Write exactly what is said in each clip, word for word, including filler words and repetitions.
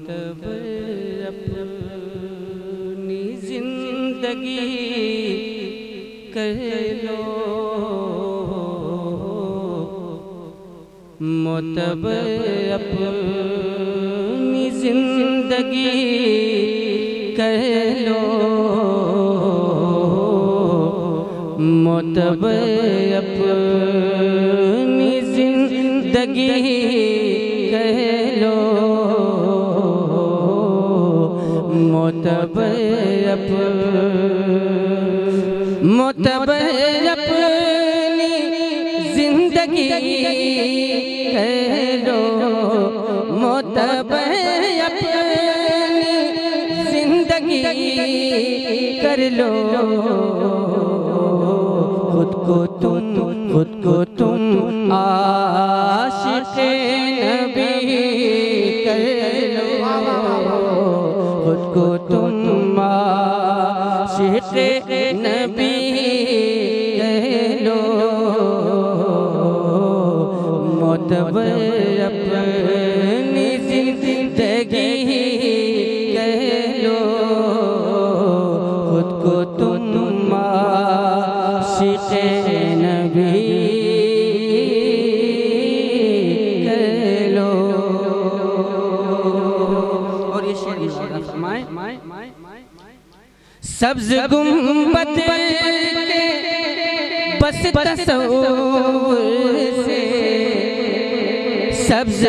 मोतबर अपनी जिंदगी कर लो, मोतबर अपनी जिंदगी कर लो, मोतबर अपनी जिंदगी कर लो, मोतबर अपनी मोतबर अपनी जिंदगी कर लो, मोतबर अपनी जिंदगी कर लो, खुद को तुम खुद को तुम आशिक़े नबी कर लो, खुद को तुम आशिक़े नबी कर लो, मोतबर अपनी जिंदगी कर लो, खुद को तुम आशिक़े नबी कर लो। और ये शेर फरमाए, सब्ज़ गुंबद के बस तसव्वुर से, सब्ज़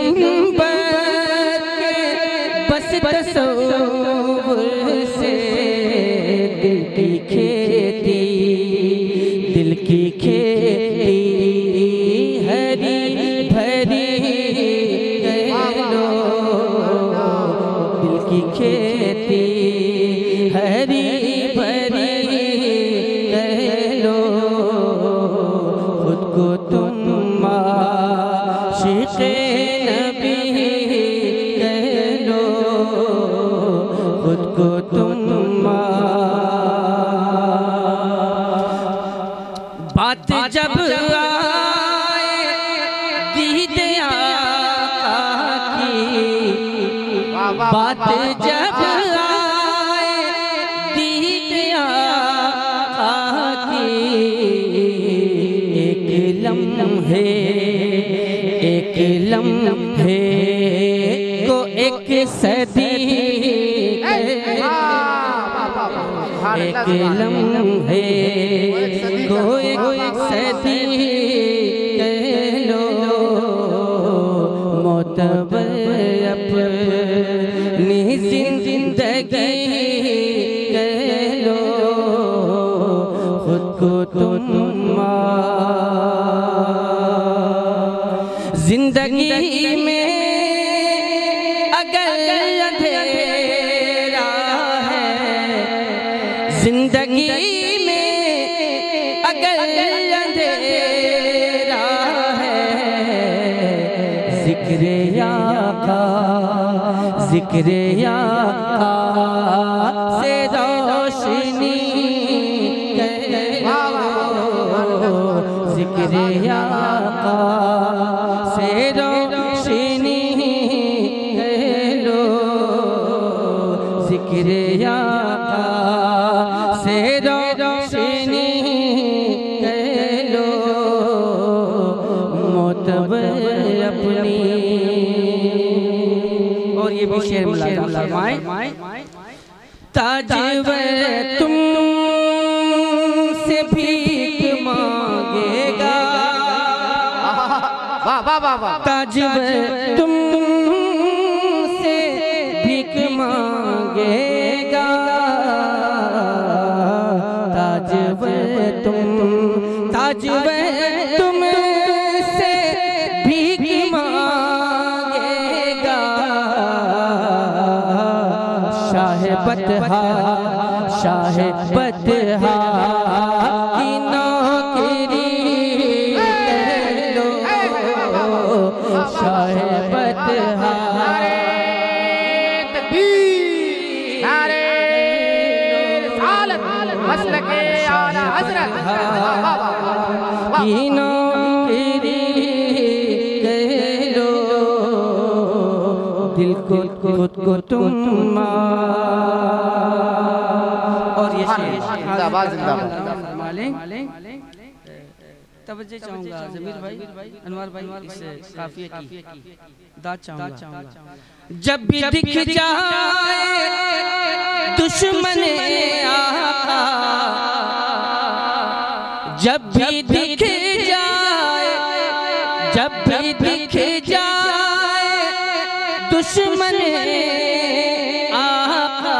गुंबद के बस तसव्वुर से, दिल की खेती दिल की खेती हरी भरी कर लो, दिल की खेती हरी भरी कर लो, खुद को तुम आशिक़े नबी कर लो, खुद को तुम बात जब आए दीदे आका की, बात जब आए दीदे आका की, एक लम्हे एक लम्हे को एक सदी, एक लम्हे को एक सदी कह लो, मोतबर अपनी जिंदगी कह लो, खुद को तुम जिंदगी में अगर अंधेरा है, जिंदगी में अगर अंधेरा है, ज़िक्र आका ज़िक्र आका से रोशनी कर लो, ज़िक्र आका से रोशनी कर लो, ज़िक्र आका से रोशनी कर लो, मोतबर अपनी। और ये भी शेर फरमाए, ताजवर तुम से भीख मांगेगा, ताजवर तुम से भीख मांगेगा, ताजवर तुम ताजवर तुम से भीख मांगेगा, शाह बतहा शाह बतहा की नौकरी कर लो, शाह बतहा की नौकरी कर लो, दिल को खुद को तुम और ये जिंदाबाद जिंदाबाद तवज्जो चाहूंगा जमीर भाई अनवर भाई इस काफिये की दाद चाहूंगा। जब भी दिख जाए दुश्मन आका, जब भी दिख जाए जब भी दिख जाए दुश्मन आका,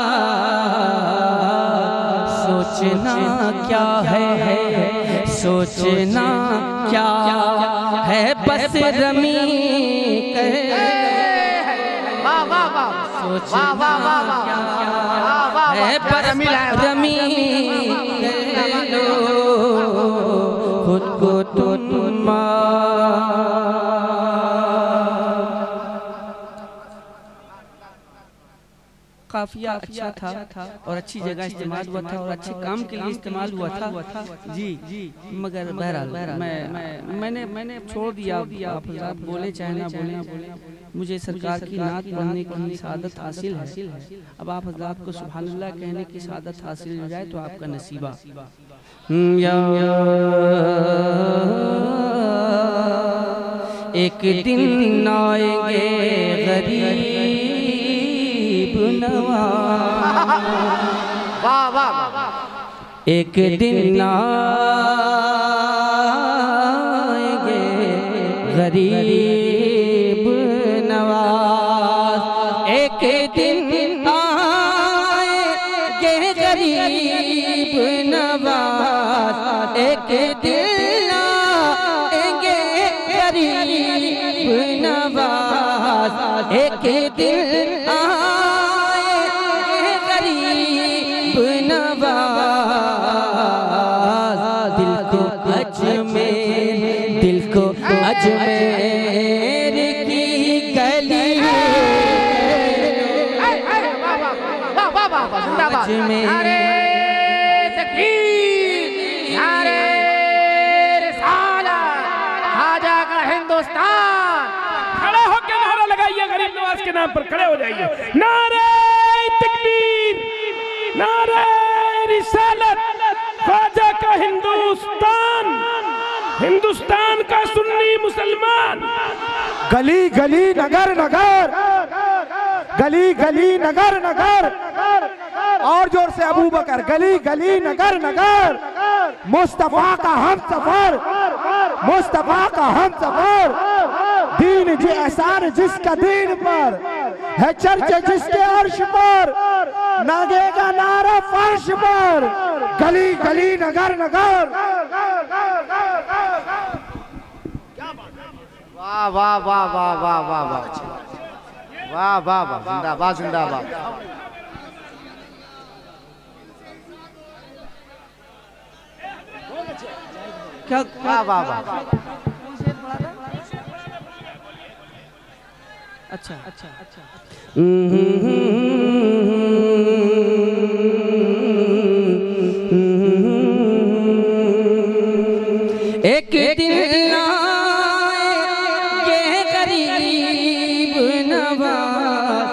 सोचना क्या है सोचना क्या है बस रमी सोचना क्या है बस रमी लो खुद को तुम काफिया अच्छा था और अच्छी जगह इस्तेमाल हुआ था और अच्छे काम के लिए इस्तेमाल हुआ था जी जी मगर बहरहाल मैं मैंने मैंने छोड़ दिया। आप बोले चाहे ना बोले मुझे सरकार की नात पढ़ने की सादत हासिल है। अब आप हज़रात को सुभान अल्लाह कहने की सादत हासिल हो जाए तो आपका नसीबा। एक दिन आएंगे गरीब नवाज, एक दिन आएंगे गरीब नवाज, एक दिन आएंगे गरीब नवाज, एक दिन आएंगे गरीब नवाज, एक दिन अजमेर की गली अजमेर खाजा का हिंदुस्तान। खड़े होकर नारा लगाइए गरीब नवाज के नाम पर, खड़े हो जाइए। नारे तकबीर, नारे रिसालत, खाजा का हिंदुस्तान, हिंदुस्तान का सुन्नी मुसलमान। गली गली नगर नगर, गली गली नगर नगर, और जोर से अबू बकर, गली गली नगर नगर, मुस्तफा का हम सफर, मुस्तफा का हम सफर, दीन जी एहसान जिसका दीन पर है, चर्चा जिसके अर्श पर, नागेगा नारा फर्श पर, गली गली नगर नगर। वाह वाह वाह वाह वाह वाह वाह वाह वाह वाह, जिंदाबाद जिंदाबाद। क्या वाह वाह वाह। अच्छा अच्छा अच्छा एक दिन आएंगे गरीब नवाज,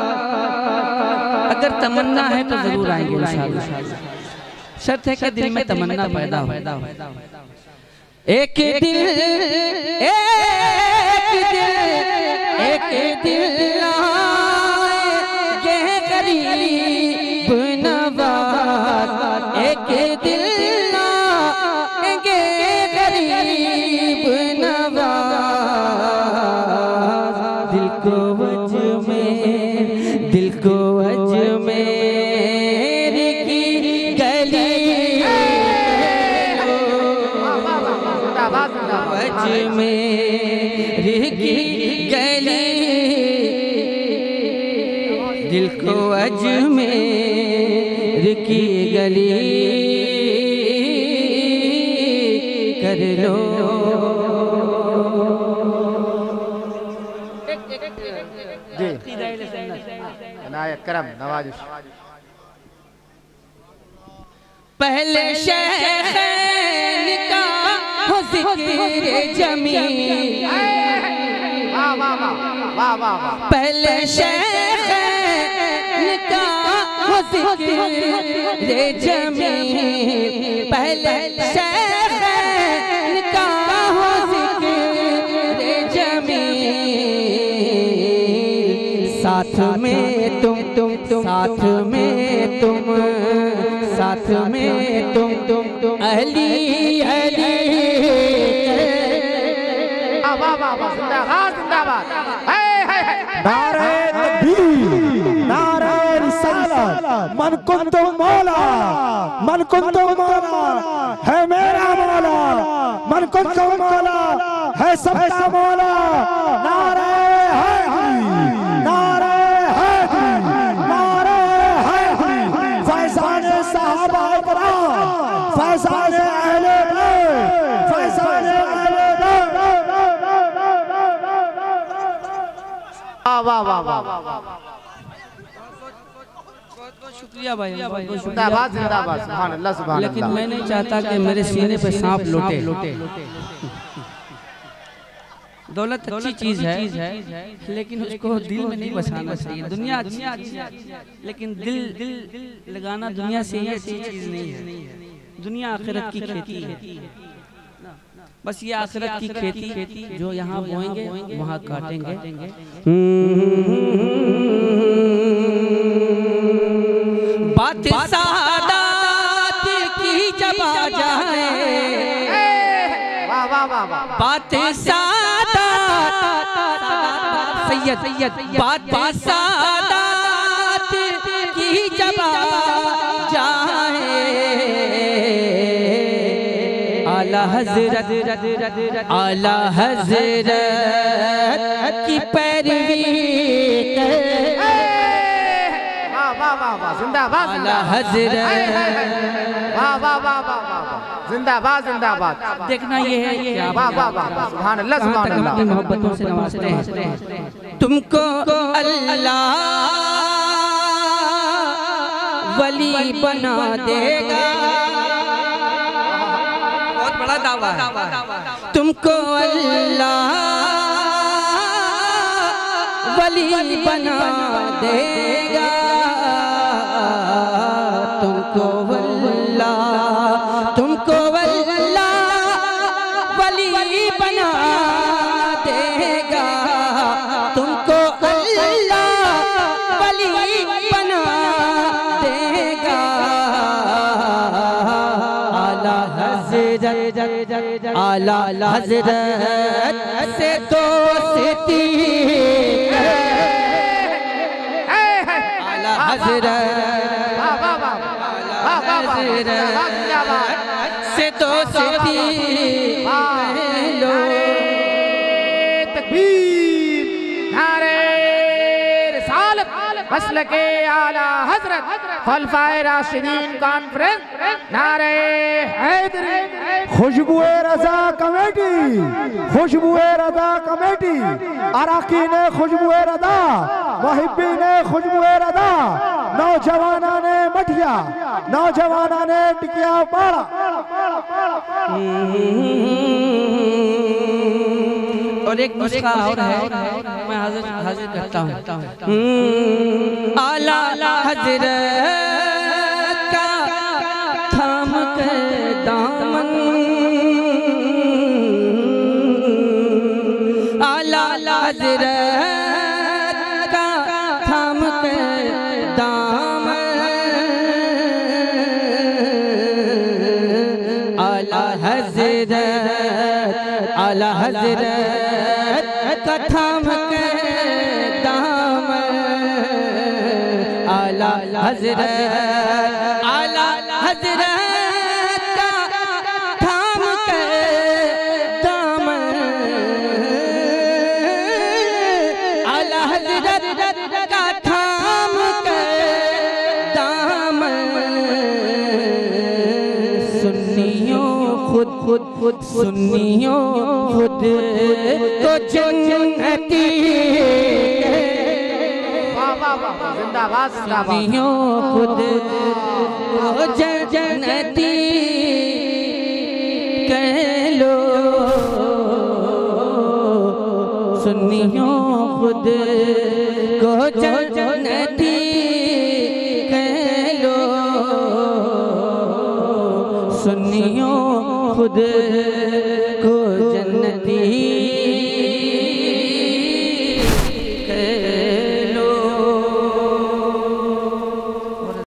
अगर तमन्ना है तो जरूर आएंगे इंशाअल्लाह। शर्त है कि दिल में तमन्ना पैदा हो। एक दिन एक दिन एक दिन आएंगे गरीब नवाज, एक दिन आएंगे गरीब नवाज, दिल को अजमेर, दिल को अजमेर की गली, अजमेर की गली, दिल को अजमेर की गली कर लो। जी इनायत करम नवाजिश। पहले शहर का हो ज़िक्र जमी, पहले शेख का रे जमील, पहले शेख का रे जमील, साथ में तुम तुम तुम साथ में तुम साथ में तुम तुम तुम अली अली। नारे तकबीर, नारे रिसालत, मन कुंतु मौला, मन कुंतु मौला है मेरा मौला, मन कुंतु मौला है सबका मौला। नारे हैदरी, नारे हैदरी, नारे हैदरी, फैज़ान सहाबा इकराम, फैज़ान अहले बैत, फैज़ान अहले बैत। वाह वाह वाह वाह, बहुत शुक्रिया भाई, जिंदाबाद जिंदाबाद, सुभान अल्लाह सुभान अल्लाह। लेकिन मैं नहीं चाहता कि मेरे सीने पे सांप लौटे। दौलत अच्छी चीज है, लेकिन उसको दिल में नहीं बसाना चाहिए। दुनिया अच्छी है, लेकिन दिल दिल लगाना दुनिया से ही अच्छी चीज नहीं है। दुनिया आखिरत की खेती है, बस ये आखिरत की खेती जो यहाँ बोएंगे वहाँ काटेंगे। बात सादात की जब आ जाए, बात सादात सैयद सैयद बात सादात की जब आ जाए, आला हज़रत आला हज़रत की पैरवी जिंदाबाद आला हज़रत, वाह वाह वाह वाह, जिंदाबाद जिंदाबाद। देखना ये है ये वाह वाह वाह, सुभान अल्लाह सुभान अल्लाह। अपनी मोहब्बतों से नवाजते हैं। तुमको अल्लाह वली बना देगा, बहुत बड़ा दावा है। तुमको अल्लाह वली बना देगा, तुमको अल्लाह तुमको अल्लाह वली बना देगा, तुमको अल्लाह वली बना देगा। आला हज़रत आला हज़रत से दोस्ती, आला हज़रत से दोस्ती लो। तकबीर, नारे रिसालत, मसलके आला हज़रत, खलफाए राशिदीन कॉन्फ्रेंस, नारे हैदरी। खुशबुए रजा कमेटी, खुशबुए रजा कमेटी, अरकान खुशबुए रजा, मुहिब्बीन खुशबुए रजा, नौजवाना ने मठिया, नौजवाना ने टिकिया पाड़ा। और एक नुस्खा और है, मैं हाजिर हाजिर करता हूँ। आला हज़रत का थाम के दामन, आला हज़रत का थाम के दामन, आला हज़रत आला हज़रत का थाम के दामन, आला हज़रत आला हज़रत का थाम के दामन, आला हज़रत का थाम के दामन। सुन्नियों खुद खुद खुद सुन्नियों खुद तो जन्नती, जिंदाबाद सुन्नियों खुद तो जन्नती कह लो, सुन्नियों खुद को जन्नती कह लो, सुन्नियों खुद को जन्नती